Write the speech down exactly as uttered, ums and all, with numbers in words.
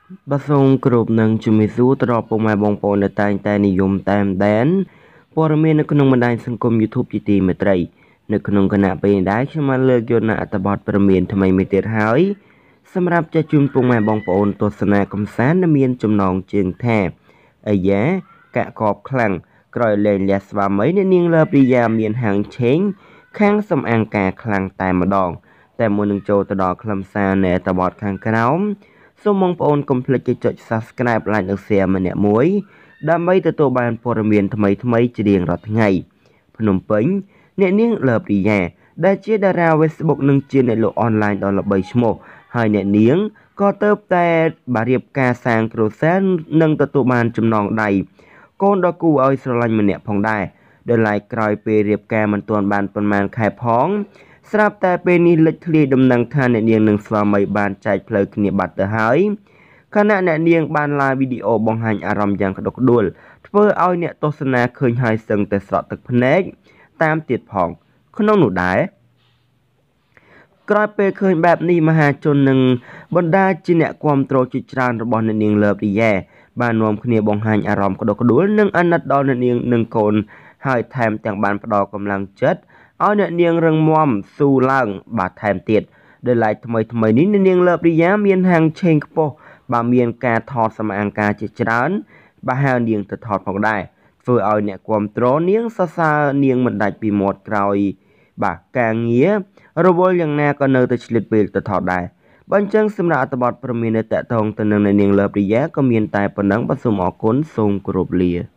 បាទសូមគោរពនឹងជំរាបសួរទៅដល់ពុកម៉ែបងប្អូនដែលតែងតែនិយមតាមដានព័ត៌មាននៅក្នុងបណ្ដាញសង្គម YouTube ជាទីមេត្រីនៅក្នុងគណៈពេលនេះដែរខ្ញុំបានលើកយកនូវអត្ថបទព័ត៌មានថ្មីមួយទៀតហើយសម្រាប់ចែកជូនពុកម៉ែបងប្អូនទស្សនាកំសាន្តដែលមានចំណងជើងថាអាយ៉ាកាក់កបខ្លាំងក្រោយលែងលះស្វាមីអ្នកនាងលើព្រីយ៉ាមានហាងឆេងខាងសំអាងការខ្លាំងតែម្ដងតែមុននឹងចូលទៅដល់ខ្លឹមសារនៃអត្ថបទខាងក្រោមសូមបងប្អូនកុំភ្លេចចុច Subscribe Like និង Share ម្នាក់មួយដើម្បីទទួលបានព័ត៌មានថ្មីៗជារៀងរាល់ថ្ងៃភ្នំពេញអ្នកនាងលើព្រីយ៉ាដែលជាតារា Facebook និងជាអ្នកលក់អនឡាញដ៏ល្បីឈ្មោះហើយអ្នកនាងក៏ទៅតែបានរៀបការសាងគ្រួសារនិងទទួលបានចំណងដៃកូនដ៏គួរឲ្យស្រឡាញ់ម្នាក់ផងដែរដែលឡែកក្រោយពេលរៀបការមិនទាន់បានប៉ុន្មានខែផងស្រាប់តែពេលនេះលេចធ្លាយដំណឹងថាអ្នកនាងនិងស្វាមីបានចែកផ្លូវគ្នាបាត់ទៅហើយខណៈអ្នកនាងបានឡាយវីដេអូបង្ហាញអារម្មណ៍យ៉ាងក្តុកក្តួលធ្វើឲ្យអ្នកទស្សនាឃើញហើយសឹងតែស្រក់ទឹកភ្នែកតាមទៀតផងក្នុងនោះដែរក្រោយពេលឃើញបែបនេះមហាជននិងបណ្ដាជាអ្នកគាំទ្រជាច្រើនរបស់អ្នកនាងលើព្រីយ៉ាបាននាំគ្នាបង្ហាញអារម្មណ៍ក្តុកក្តួលនិងអាណិតដល់អ្នកនាងនិងកូនហើយថែមទាំងបានផ្ដល់កម្លាំងចិត្តឲ្យអ្នកនាងរឹងមាំស៊ូឡើងបាទថែមទៀតដោយឡែកថ្មីថ្មីនេះអ្នកនាងលើព្រីយ៉ាមានហាងឆេងខ្ពស់បាទមានការថតសម្អាងការជាច្រើនបាទហើយនាងទៅថតផងដែរធ្វើឲ្យអ្នកគាំទ្រនាងសរសើរនាងមិនដាច់ពីមាត់ក្រោយបាទការងាររវល់យ៉ាងណាក៏នៅតែឆ្លៀតពេលទៅថតដែរបើអញ្ចឹងសម្រាប់អត្ថបទព័ត៌មាននៅតាក់ទងទៅនឹងអ្នកនាងលើព្រីយ៉ាក៏មានតែប៉ុណ្ណឹងបាទសូមអរគុណសូមគោរពលា